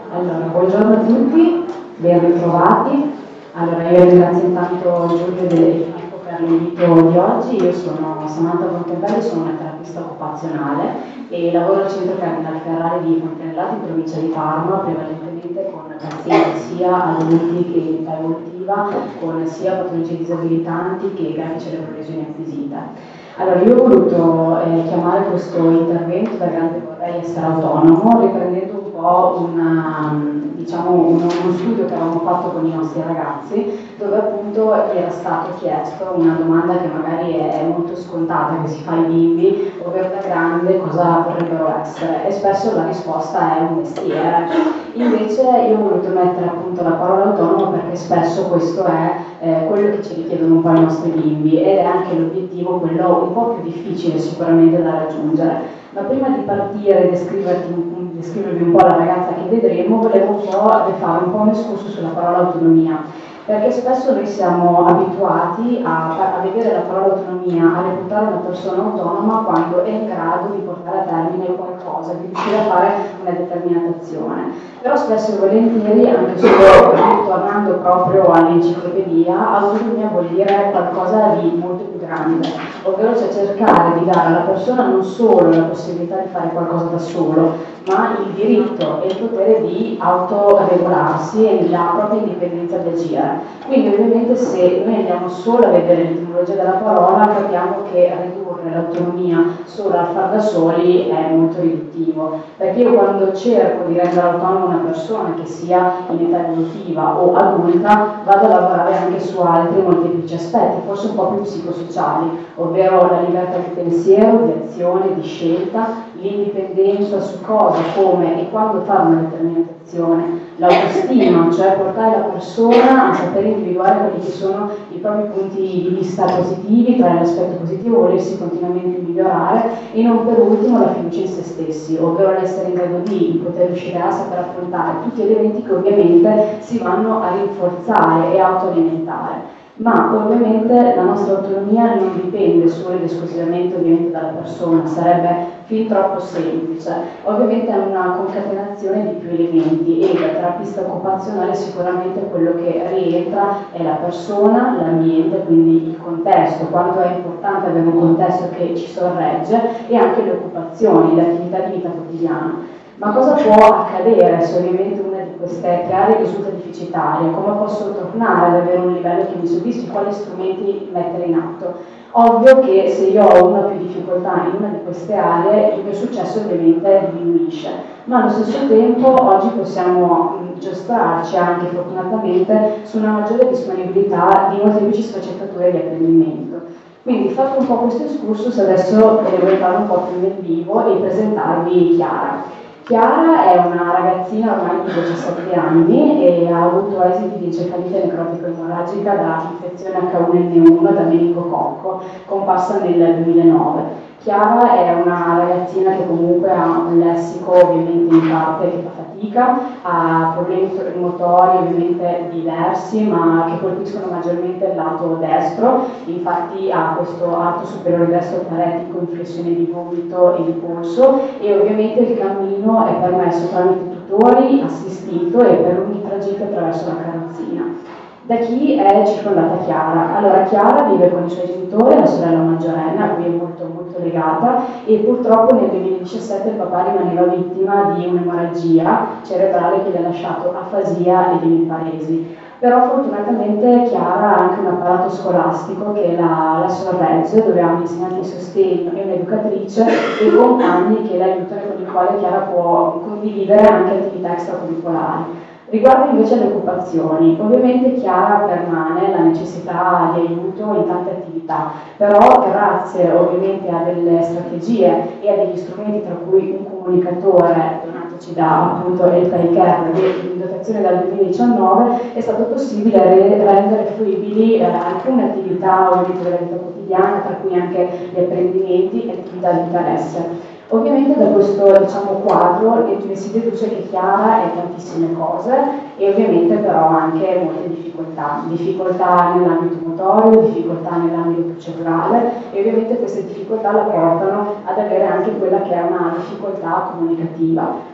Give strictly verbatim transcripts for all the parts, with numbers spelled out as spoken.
Allora, buongiorno a tutti, ben ritrovati. Allora, io ringrazio intanto Giulio e Filippo per l'invito di oggi. Io sono Samantha Fontebelli, sono una terapista occupazionale e lavoro al centro Cardinal Ferrari di Fontenellate in provincia di Parma, prevalentemente con pazienti sia adulti che in età evolutiva, con sia patologie disabilitanti che gravi cerebrolesioni acquisite. Allora, io ho voluto eh, chiamare questo intervento da grande vorrei essere autonomo, riprendendo un po' una, diciamo, uno, uno studio che avevamo fatto con i nostri ragazzi, dove appunto era stato chiesto una domanda che magari è molto scontata, che si fa ai bimbi, ovvero da grande cosa vorrebbero essere, e spesso la risposta è un mestiere. Invece io ho voluto mettere appunto la parola autonomo perché spesso questo è eh, quello che ci richiedono un po' i nostri bimbi ed è anche l'obiettivo, quello un po' più difficile sicuramente da raggiungere. Ma prima di partire e descrivervi, descrivervi un po' la ragazza che vedremo, volevo un po' fare un po' un escurso sulla parola autonomia. Perché spesso noi siamo abituati a, a vedere la parola autonomia, a reputare una persona autonoma quando è in grado di portare a termine qualcosa, di riuscire a fare una determinata azione. Però spesso e volentieri, anche solo tornando proprio all'enciclopedia, autonomia vuol dire qualcosa di molto più grande, ovvero cioè cercare di dare alla persona non solo la possibilità di fare qualcosa da solo, ma il diritto e il potere di autoregolarsi e la propria indipendenza di agire. Quindi ovviamente se noi andiamo solo a vedere l'etimologia della parola capiamo che ridurre l'autonomia solo a far da soli è molto riduttivo, perché io quando cerco di rendere autonoma una persona che sia in età evolutiva o adulta vado a lavorare anche su altri molteplici aspetti, forse un po' più psicosociali, ovvero la libertà di pensiero, di azione, di scelta, l'indipendenza su cosa, come e quando fare una determinata azione, l'autostima, cioè portare la persona a sapere individuare quelli che sono i propri punti di vista positivi, tra l'aspetto positivo, volersi continuamente migliorare e non per ultimo la fiducia in se stessi, ovvero l'essere in grado di poter riuscire a saper affrontare tutti gli eventi che ovviamente si vanno a rinforzare e autoalimentare. Ma ovviamente la nostra autonomia non dipende solo ed esclusivamente ovviamente dalla persona, sarebbe fin troppo semplice. Ovviamente è una concatenazione di più elementi e la terapista occupazionale sicuramente quello che rientra è la persona, l'ambiente, quindi il contesto, quanto è importante avere un contesto che ci sorregge e anche le occupazioni, le attività di vita quotidiana. Ma cosa può accadere se ovviamente una di queste aree risulta deficitaria? Come posso tornare ad avere un livello che mi soddisfi? Quali strumenti mettere in atto? Ovvio che se io ho una più difficoltà in una di queste aree, il mio successo ovviamente diminuisce, ma allo stesso tempo oggi possiamo giostrarci anche fortunatamente su una maggiore disponibilità di molteplici sfaccettature di apprendimento. Quindi fatto un po' questo excursus, adesso devo entrare un po' più nel vivo e presentarvi Chiara. Chiara è una ragazzina ormai di diciassette anni e ha avuto esiti di encefalite necrotico-emorragica da infezione acca uno enne uno da meningococco, comparsa nel duemilanove. Chiara è una ragazzina che comunque ha un lessico ovviamente in parte che fa fatica, ha problemi motori ovviamente diversi ma che colpiscono maggiormente il lato destro, infatti ha questo arto superiore destro paretico in flessione di gomito e di polso e ovviamente il cammino è permesso tramite tutori, assistito e per ogni tragitto attraverso la carrozzina. Da chi è circondata Chiara? Allora Chiara vive con i suoi genitori, la sorella maggiorenne, a cui è molto molto legata e purtroppo nel duemiladiciassette il papà rimaneva vittima di un'emorragia cerebrale che gli ha lasciato afasia ed emiparesi. Però fortunatamente Chiara ha anche un apparato scolastico che la, la sorregge, dove ha un insegnante di sostegno e un'educatrice e compagni che la aiutano e con i quali Chiara può condividere anche attività extracurricolari. Riguardo invece le occupazioni, ovviamente Chiara permane la necessità di aiuto in tante attività, però grazie ovviamente a delle strategie e a degli strumenti tra cui un comunicatore donatoci da appunto il Care in dotazione dal duemiladiciannove è stato possibile rendere fruibili eh, alcune attività ovviamente della vita quotidiana, tra cui anche gli apprendimenti e attività di interesse. Ovviamente da questo diciamo, quadro si deduce che Chiara è tantissime cose e ovviamente però anche molte difficoltà, difficoltà nell'ambito motorio, difficoltà nell'ambito procedurale e ovviamente queste difficoltà la portano ad avere anche quella che è una difficoltà comunicativa.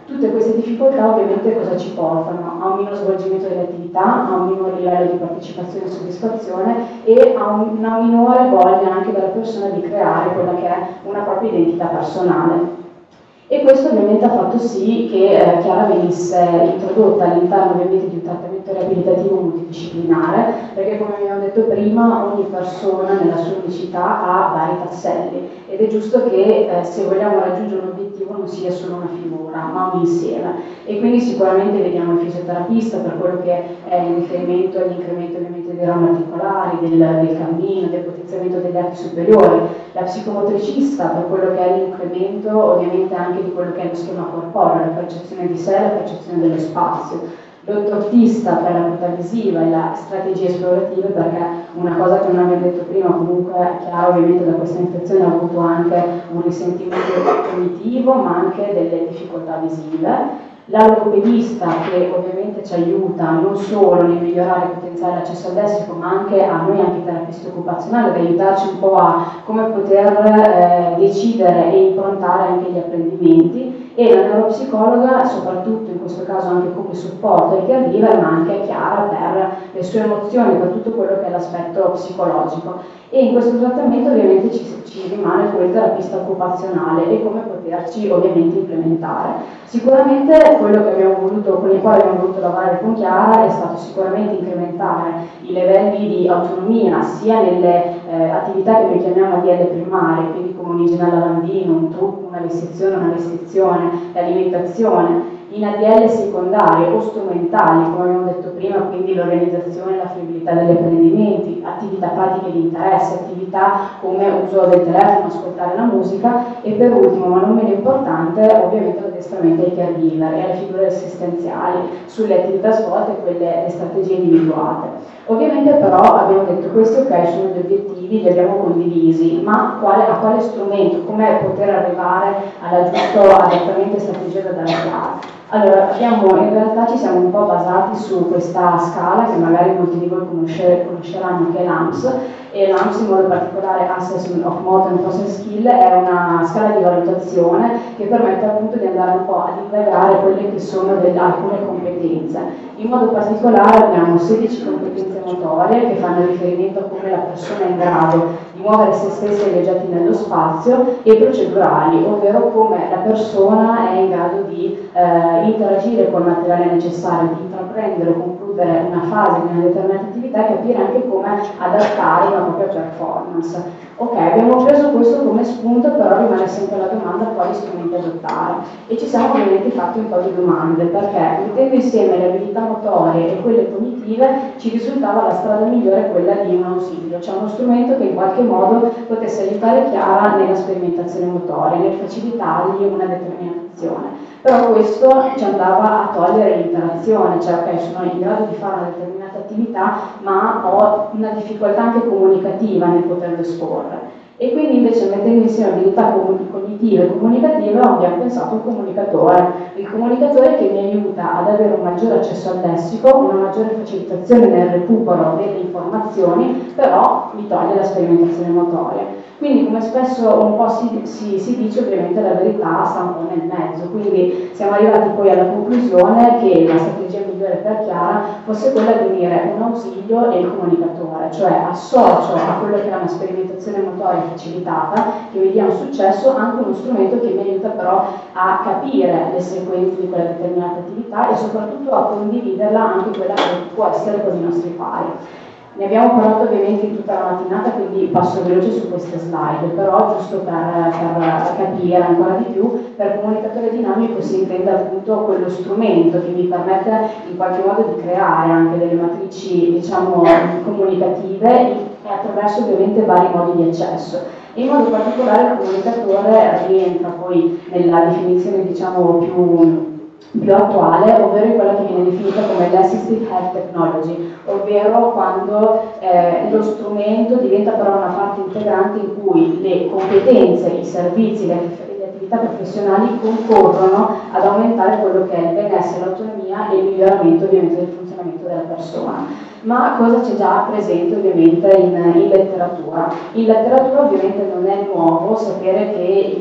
Tutte queste difficoltà ovviamente cosa ci portano? A un minor svolgimento delle attività, a un minor livello di partecipazione e soddisfazione e a una minore voglia anche della persona di creare quella che è una propria identità personale. E questo ovviamente ha fatto sì che eh, Chiara venisse introdotta all'interno ovviamente di un trattamento riabilitativo multidisciplinare, perché come abbiamo detto prima ogni persona nella sua unicità ha vari tasselli ed è giusto che eh, se vogliamo raggiungere un obiettivo non sia solo una figura ma un insieme, e quindi sicuramente vediamo il fisioterapista per quello che è il riferimento all'incremento ovviamente dei rami articolari, del, del cammino, del potenziamento degli arti superiori, la psicomotricista per quello che è l'incremento ovviamente anche di quello che è lo schema corporeo, la percezione di sé, la percezione dello spazio, l'ortotista per la mobilità visiva e la strategie esplorative, perché una cosa che non abbiamo detto prima, comunque Chiara ovviamente da questa infezione ha avuto anche un risentimento cognitivo ma anche delle difficoltà visive. La logopedista che ovviamente ci aiuta non solo nel migliorare il potenziale l'accesso al lessico ma anche a noi anche terapisti occupazionali ad aiutarci un po' a come poter eh, decidere e improntare anche gli apprendimenti, e la neuropsicologa soprattutto in questo caso anche come supporto ai caregiver ma anche Chiara per le sue emozioni, per tutto quello che è l'aspetto psicologico. E in questo trattamento ovviamente ci, ci rimane quel terapista occupazionale e come poterci ovviamente implementare. Sicuramente quello che abbiamo voluto, con il quale abbiamo voluto lavorare con Chiara è stato sicuramente incrementare i livelli di autonomia sia nelle eh, attività che noi chiamiamo A D L primarie, quindi come un'igiene al lavandino, un trucco, una vestizione, una vestizione, l'alimentazione, in A D L secondarie o strumentali, come abbiamo detto prima, quindi l'organizzazione e la fruibilità degli apprendimenti, attività pratiche di interesse, attività come uso del telefono, ascoltare la musica e per ultimo, ma non meno importante, ovviamente l'addestramento ai caregiver e alle figure assistenziali sulle attività svolte e quelle le strategie individuate. Ovviamente però abbiamo detto questi ok sono gli obiettivi, li abbiamo condivisi, ma quale, a quale strumento, come poter arrivare alla giusto adattamento e strategia da dare a Chiara? Allora, abbiamo, in realtà ci siamo un po' basati su questa scala che magari molti di voi conosce, conosceranno, che è l'A M S, e l'A M S in modo particolare Assessment of Motor and Process Skill è una scala di valutazione che permette appunto di andare un po' ad indagare quelle che sono delle, alcune competenze. In modo particolare abbiamo sedici competenze motorie che fanno riferimento a come la persona è in grado di muovere se stessa e gli oggetti nello spazio, e procedurali, ovvero come la persona è in grado di eh, interagire col materiale necessario, di intraprendere o concludere una fase di una determinata attività e capire anche come adattare una propria performance. Ok, abbiamo preso questo come spunto, però rimane sempre la domanda quali strumenti adottare. E ci siamo ovviamente fatti un po' di domande, perché mettendo insieme le abilità motorie e quelle cognitive ci risultava la strada migliore quella di un ausilio, cioè uno strumento che in qualche modo potesse aiutare Chiara nella sperimentazione motoria, nel facilitargli una determinata azione. Però questo ci andava a togliere l'interazione, cioè ok, sono in grado di fare una determinata attività ma ho una difficoltà anche comunicativa nel poterlo esporre. E quindi invece mettendo insieme abilità cognitive e comunicative abbiamo pensato a un comunicatore, il comunicatore che mi aiuta ad avere un maggiore accesso al lessico, una maggiore facilitazione nel recupero delle informazioni, però mi toglie la sperimentazione motoria. Quindi come spesso un po' si, si, si dice, ovviamente la verità sta un po' nel mezzo, quindi siamo arrivati poi alla conclusione che la strategia migliore per Chiara fosse quella di unire un ausilio e il comunicatore, cioè associo a quello che è una sperimentazione motoria facilitata, che mi dia un successo, anche uno strumento che mi aiuta però a capire le sequenze di quella determinata attività e soprattutto a condividerla anche quella che può essere con i nostri pari. Ne abbiamo parlato ovviamente in tutta la mattinata, quindi passo veloce su queste slide, però giusto per, per capire ancora di più, per comunicatore dinamico si intende appunto quello strumento che mi permette in qualche modo di creare anche delle matrici, diciamo, comunicative e attraverso ovviamente vari modi di accesso. E in modo particolare il comunicatore rientra poi nella definizione, diciamo, più più attuale, ovvero quella che viene definita come l'Assistive Health Technology, ovvero quando eh, lo strumento diventa però una parte integrante in cui le competenze, i servizi, le, le attività professionali concorrono ad aumentare quello che è il benessere, l'autonomia e il miglioramento ovviamente del funzionamento della persona. Ma cosa c'è già presente ovviamente in, in letteratura? In letteratura ovviamente non è nuovo sapere che il comunicatore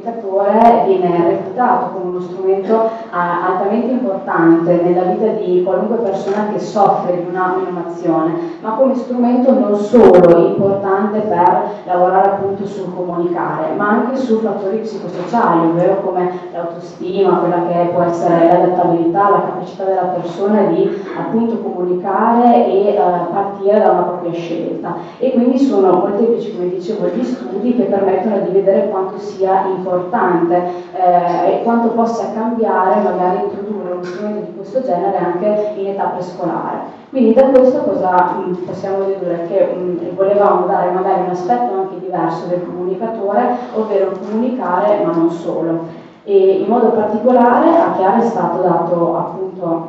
comunicatore viene reputato come uno strumento altamente importante nella vita di qualunque persona che soffre di una menomazione, ma come strumento non solo importante per lavorare appunto sul comunicare, ma anche su fattori psicosociali, ovvero come l'autostima, quella che può essere l'adattabilità, la capacità della persona di appunto comunicare e eh, partire da una propria scelta. E quindi sono molteplici, come dicevo, gli studi che permettono di vedere quanto sia importante eh, e quanto possa cambiare, magari introdurre uno strumento di questo genere anche in età prescolare. Quindi da questo cosa mh, possiamo dedurre? Che mh, volevamo dare magari un aspetto anche diverso del comunicatore, ovvero comunicare ma non solo. E in modo particolare a Chiara è stato dato appunto,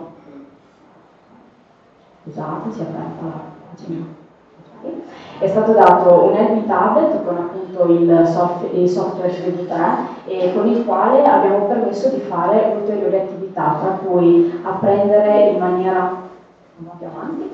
scusate, si è aperta la pagina. È stato dato un L P tablet con appunto il, soft, il software C D tre e con il quale abbiamo permesso di fare ulteriori attività, tra cui apprendere in maniera un po' più avanti.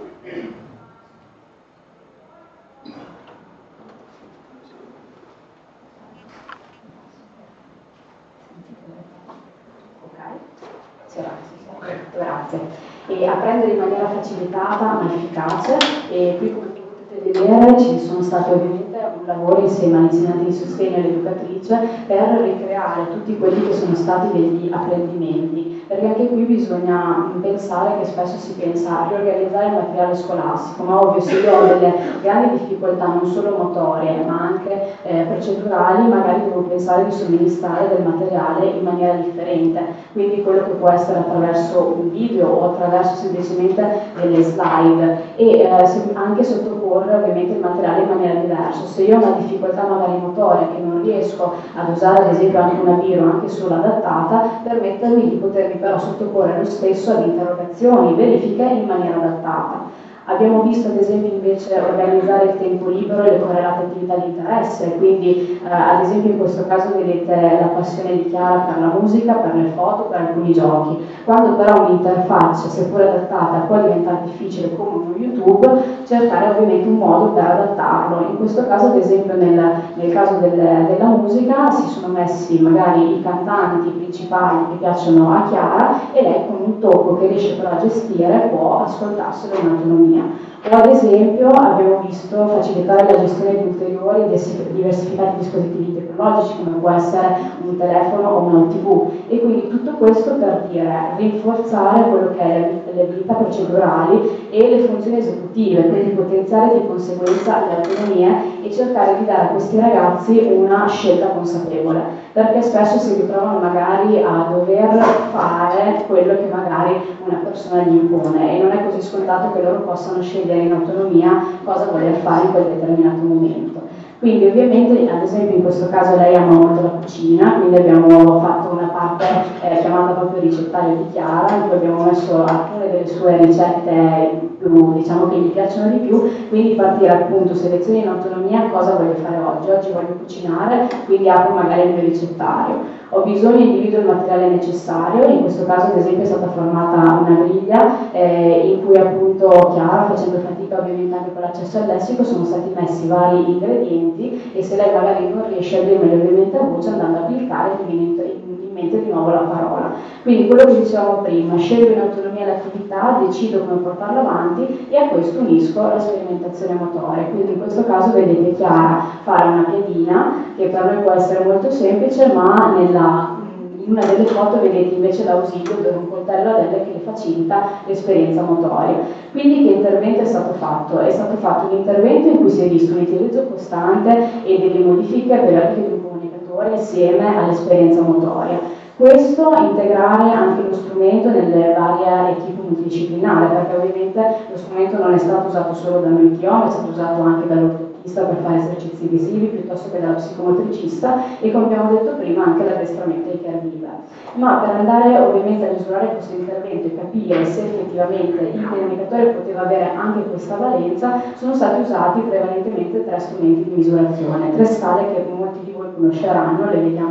Ok, grazie. Grazie. E apprendere in maniera facilitata ma efficace, e qui come potete vedere ci sono stati ovviamente un lavoro insieme all'insegnante di sostegno e all'educatrice per ricreare tutti quelli che sono stati degli apprendimenti, perché anche qui bisogna pensare che spesso si pensa a riorganizzare il materiale scolastico, ma ovvio se io ho delle grandi difficoltà non solo motorie ma anche eh, procedurali, magari devo pensare di somministrare del materiale in maniera differente, quindi quello che può essere attraverso un video o attraverso semplicemente delle slide e eh, anche sottoporre ovviamente il materiale in maniera diversa. Se io ho una difficoltà magari motoria che non riesco ad usare ad esempio anche una biro anche solo adattata, permettermi di potermi però sottoporre lo stesso ad interrogazioni, verifiche in maniera adattata. Abbiamo visto ad esempio invece organizzare il tempo libero e le correlate attività di interesse, quindi eh, ad esempio in questo caso vedete la passione di Chiara per la musica, per le foto, per alcuni giochi. Quando però un'interfaccia, seppur adattata, può diventare difficile come uno YouTube, cercare ovviamente un modo per adattarlo. In questo caso ad esempio nel, nel caso del, della musica si sono messi magari i cantanti principali che piacciono a Chiara e lei con un tocco che riesce però a gestire può ascoltarselo in autonomia. O ad esempio abbiamo visto facilitare la gestione di ulteriori e diversificati dispositivi tecnologici come può essere un telefono o una tivù, e quindi tutto questo per dire rinforzare quello che è le abilità procedurali e le funzioni esecutive, quindi potenziare di conseguenza le autonomie e cercare di dare a questi ragazzi una scelta consapevole, perché spesso si ritrovano magari a dover fare quello che magari una persona gli impone e non è così scontato che loro possano scegliere in autonomia cosa voler fare in quel determinato momento. Quindi ovviamente, ad esempio in questo caso lei ama molto la cucina, quindi abbiamo fatto una parte eh, chiamata proprio ricettario di Chiara, in cui abbiamo messo alcune delle sue ricette più, diciamo, che gli piacciono di più, quindi partire appunto, selezioni in autonomia, cosa voglio fare oggi? Oggi voglio cucinare, quindi apro magari il mio ricettario. Ho bisogno di individuare il materiale necessario, in questo caso ad esempio è stata formata una griglia eh, in cui appunto Chiara, facendo fatica ovviamente anche con l'accesso al lessico, sono stati messi vari ingredienti e se lei magari non riesce a dirmeli ovviamente a voce, andando a cliccare ti viene in mente di nuovo la parola. Quindi quello che dicevamo prima, scelgo in autonomia l'attività, decido come portarla avanti e a questo unisco la sperimentazione motoria. Quindi in questo caso vedete Chiara fare una piedina che per noi può essere molto semplice, ma nella, in una delle foto vedete invece l'ausilio per un coltello a delle che le facilita l'esperienza motoria. Quindi che intervento è stato fatto? È stato fatto un intervento in cui si è visto un utilizzo costante e delle modifiche periodiche di un comunicatore insieme all'esperienza motoria. Questo integrare anche lo strumento nelle varie equip multidisciplinari, perché ovviamente lo strumento non è stato usato solo da noi T O, ma è stato usato anche dall'ortopista per fare esercizi visivi, piuttosto che dalla psicomotricista e, come abbiamo detto prima, anche l'addestramento ai caregiver. Ma per andare ovviamente a misurare questo intervento e capire se effettivamente il comunicatore poteva avere anche questa valenza, sono stati usati prevalentemente tre strumenti di misurazione, tre scale che molti di voi conosceranno, le vediamo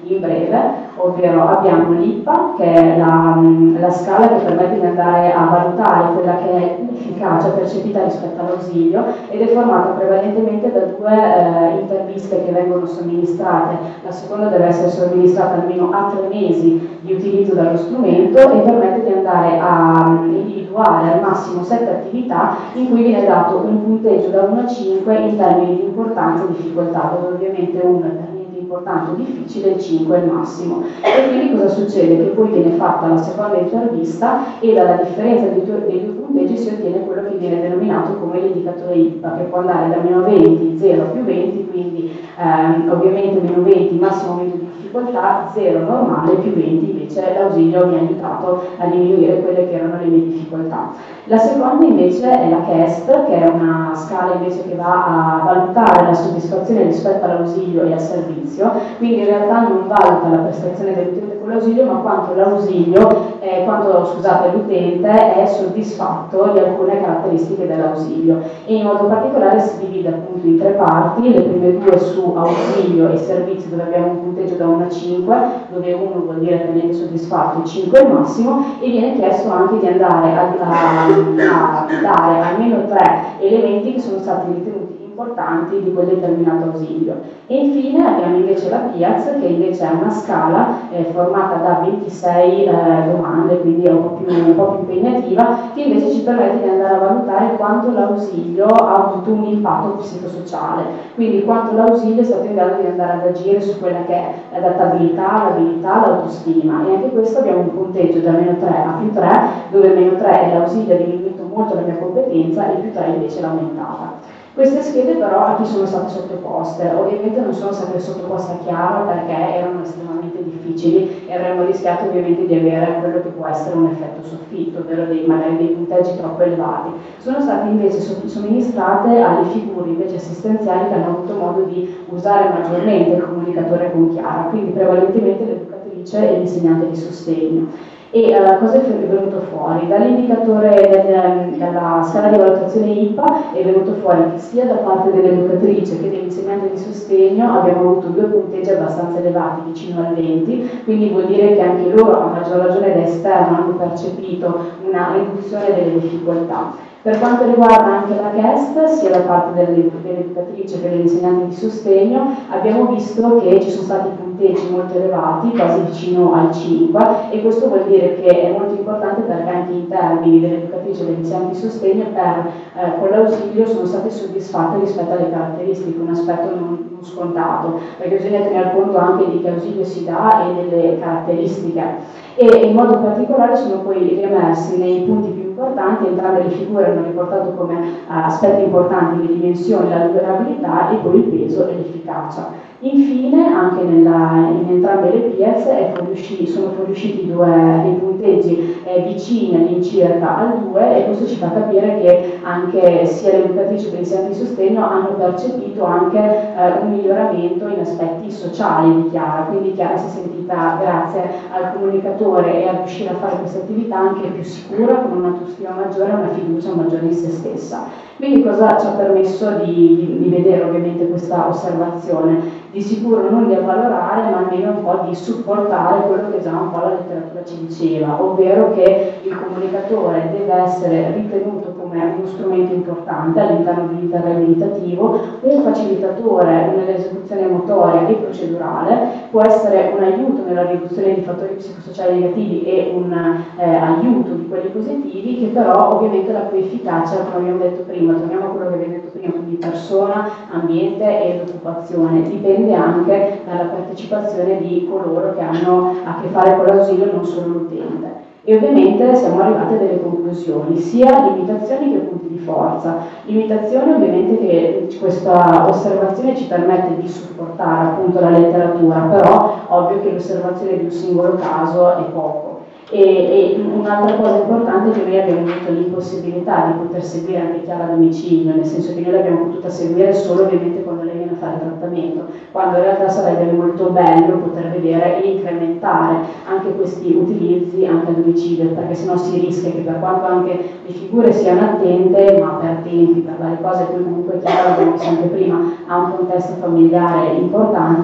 in breve, ovvero abbiamo l'I P A, che è la, la scala che permette di andare a valutare quella che è l'efficacia percepita rispetto all'ausilio, ed è formata prevalentemente da due eh, interviste che vengono somministrate. La seconda deve essere somministrata almeno a tre mesi di utilizzo dallo strumento e permette di andare a individuare al massimo sette attività in cui viene dato un punteggio da uno a cinque in termini di importanza e difficoltà, dove ovviamente uno è per niente importante o difficile, il cinque è il massimo. E quindi cosa succede? Che poi viene fatta la seconda intervista e dalla differenza dei due, dei due punteggi si ottiene quello che viene denominato come l'indicatore I P A, che può andare da meno venti, zero a più venti, quindi ehm, ovviamente meno venti massimo aumento di difficoltà, zero normale, più venti invece l'ausilio mi ha aiutato a diminuire quelle che erano le mie difficoltà. La seconda invece è la C E S T, che è una scala invece che va a valutare la soddisfazione rispetto all'ausilio e al servizio, quindi in realtà non valuta la prestazione dell'utente con l'ausilio, ma quanto l'ausilio, eh, quanto scusate, l'utente è soddisfatto di alcune caratteristiche dell'ausilio, e in modo particolare si divide appunto in tre parti, le prime due su ausilio e servizi, dove abbiamo un punteggio da uno a cinque, dove uno vuol dire pienamente soddisfatto e cinque è il massimo, e viene chiesto anche di andare a, a, a dare almeno tre elementi che sono stati ritenuti importanti di quel determinato ausilio. E infine abbiamo invece la P I A Z, che invece è una scala eh, formata da ventisei eh, domande, quindi è un po' più, un po' più impegnativa, che invece ci permette di andare a valutare quanto l'ausilio ha avuto un impatto psicosociale, quindi quanto l'ausilio è stato in grado di andare ad agire su quella che è l'adattabilità, l'abilità, l'autostima, e anche questo abbiamo un punteggio da meno tre a più tre, dove meno tre è l'ausilio ha diminuito molto la mia competenza e più tre invece l'ha aumentata. Queste schede però a chi sono state sottoposte? Ovviamente non sono state sottoposte a Chiara perché erano estremamente difficili e avremmo rischiato ovviamente di avere quello che può essere un effetto soffitto, ovvero dei, magari dei punteggi troppo elevati. Sono state invece somministrate alle figure invece assistenziali che hanno avuto modo di usare maggiormente il comunicatore con Chiara, quindi prevalentemente l'educatrice e l'insegnante di sostegno. E uh, cosa è venuto fuori? Dall'indicatore del, della scala di valutazione I P A è venuto fuori che sia da parte dell'educatrice che dell'insegnante di sostegno abbiamo avuto due punteggi abbastanza elevati, vicino al venti, quindi vuol dire che anche loro, a maggior ragione da esterno, hanno percepito una riduzione delle difficoltà. Per quanto riguarda anche la C E S T, sia da parte dell'educatrice che dell'insegnante di sostegno, abbiamo visto che ci sono stati punteggi molto elevati, quasi vicino al cinque, e questo vuol dire che è molto importante perché anche in termini dell'educatrice e dell'insegnante di sostegno per, eh, con l'ausilio sono state soddisfatte rispetto alle caratteristiche, un aspetto non, non scontato, perché bisogna tenere conto anche di che ausilio si dà e delle caratteristiche. E in modo particolare sono poi riemersi nei punti più importanti, entrambe le figure hanno riportato come uh, aspetti importanti le dimensioni, la durabilità e poi il peso e l'efficacia. Infine, anche nella, in entrambe le P I A Z è fuoriusci, sono fuoriusciti due, dei punteggi eh, vicini all'incirca al due, e questo ci fa capire che anche sia l'educatrice che l'insegnante di sostegno hanno percepito anche eh, un miglioramento in aspetti sociali di Chiara, quindi Chiara si è sentita, grazie al comunicatore e a riuscire a fare questa attività, anche più sicura, con un'autostima maggiore e una fiducia maggiore in se stessa. Quindi cosa ci ha permesso di, di, di vedere ovviamente questa osservazione? Di sicuro non di avvalorare, ma almeno un po' di supportare quello che già un po' la letteratura ci diceva, ovvero che il comunicatore deve essere ritenuto come uno strumento importante all'interno dell'iter abilitativo, un facilitatore nell'esecuzione motoria e procedurale, può essere un aiuto nella riduzione di fattori psicosociali negativi e un eh, aiuto di quelli positivi, che però ovviamente la cui efficacia, come abbiamo detto prima, torniamo a quello che abbiamo detto prima, quindi persona, ambiente ed occupazione, dipende anche dalla partecipazione di coloro che hanno a che fare con l'ausilio, non solo l'utente. E ovviamente siamo arrivati a delle conclusioni, sia limitazioni che punti di forza. Limitazioni ovviamente che questa osservazione ci permette di supportare appunto la letteratura, però ovvio che l'osservazione di un singolo caso è poco. E, e un'altra cosa importante è che noi abbiamo avuto l'impossibilità di poter seguire anche Chiara a domicilio, nel senso che noi l'abbiamo potuta seguire solo ovviamente quando lei viene a fare trattamento, quando in realtà sarebbe molto bello poter vedere e incrementare anche questi utilizzi anche a domicilio, perché sennò si rischia che, per quanto anche le figure siano attente, ma per tempi, per varie cose, poi comunque Chiara, come sempre prima, ha un contesto familiare importante, non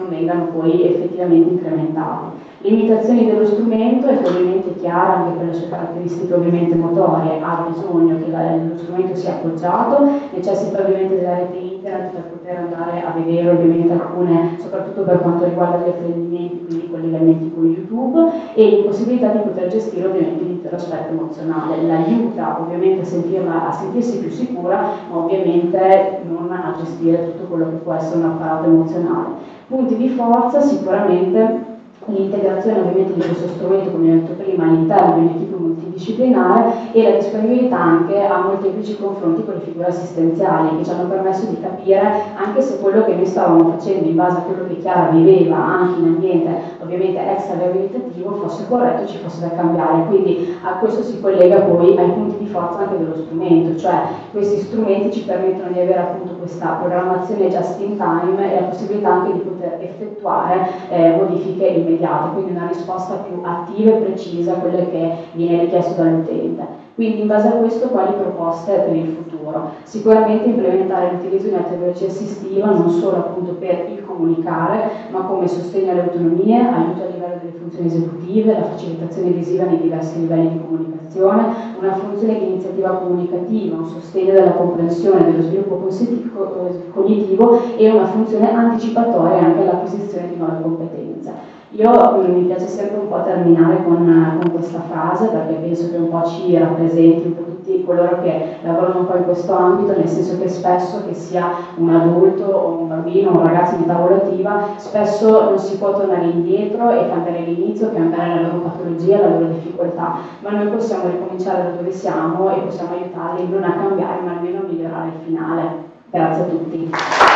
vengano poi effettivamente incrementati. Limitazioni dello strumento è che ovviamente è chiara anche per le sue caratteristiche ovviamente motorie, ha bisogno che la, lo strumento sia appoggiato, necessita ovviamente della rete internet per poter andare a vedere ovviamente alcune, soprattutto per quanto riguarda gli apprendimenti, quindi collegamenti con YouTube, e l'impossibilità di poter gestire ovviamente l'intero aspetto emozionale. L'aiuta ovviamente a, sentirla, a sentirsi più sicura, ma ovviamente non a gestire tutto quello che può essere un apparato emozionale. Punti di forza sicuramente l'integrazione ovviamente di questo strumento, come ho detto prima, all'interno di un'equipe multidisciplinare e la disponibilità anche a molteplici confronti con le figure assistenziali che ci hanno permesso di capire anche se quello che noi stavamo facendo in base a quello che Chiara viveva anche in ambiente ovviamente extra riabilitativo fosse corretto, ci fosse da cambiare. Quindi a questo si collega poi ai punti di forza anche dello strumento, cioè questi strumenti ci permettono di avere appunto questa programmazione just in time e la possibilità anche di poter effettuare eh, modifiche immediate, quindi una risposta più attiva e precisa a quello che viene richiesto dall'utente. Quindi in base a questo quali proposte per il futuro? Sicuramente implementare l'utilizzo di una tecnologia assistiva non solo appunto per il comunicare, ma come sostegno alle autonomie, aiuto a livello delle funzioni esecutive, la facilitazione visiva nei diversi livelli di comunicazione, una funzione di iniziativa comunicativa, un sostegno della comprensione, dello sviluppo cognitivo e una funzione anticipatoria anche all'acquisizione di nuove competenze. Io mi piace sempre un po' terminare con, con questa frase perché penso che un po' ci rappresenti un po' tutti coloro che lavorano un po' in questo ambito, nel senso che spesso che sia un adulto o un bambino o un ragazzo in tavola attiva, spesso non si può tornare indietro e cambiare l'inizio, cambiare la loro patologia, la loro difficoltà, ma noi possiamo ricominciare da dove siamo e possiamo aiutarli non a cambiare ma almeno a migliorare il finale. Grazie a tutti.